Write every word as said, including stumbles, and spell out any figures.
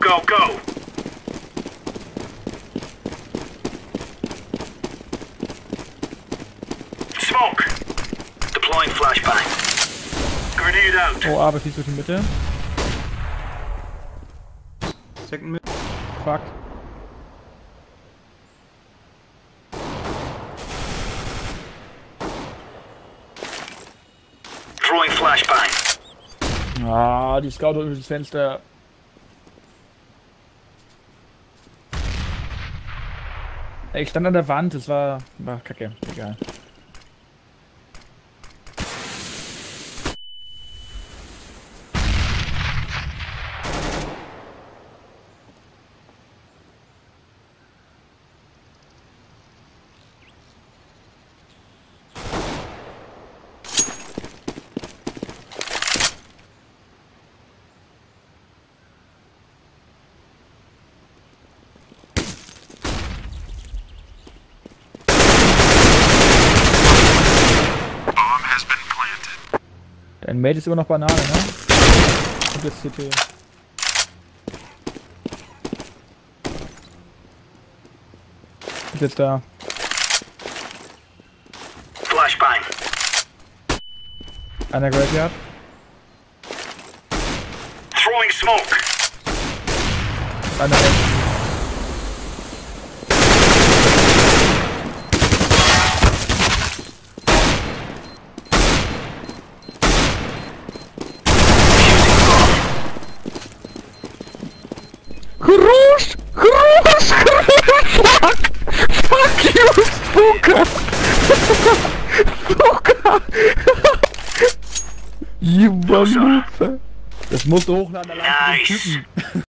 go, go! Smoke! Deploying flashbang. Grenade out. Oh, aber schießt durch die Mitte. Second mid. Fuck. Throwing flashbang. Ah, die Scout durch das Fenster. Ich stand an der Wand, das war, war kacke, egal. Dein Mate ist immer noch Banane, ne? Und jetzt C T. Ist jetzt da. Flashbang. Einer Graveyard. Throwing smoke. Einer rechts. Groß! Groß! Fuck! Fuck you, Smoker! Smoker! You Banane! Das musst du hochladen, allein für den Nice. Typen.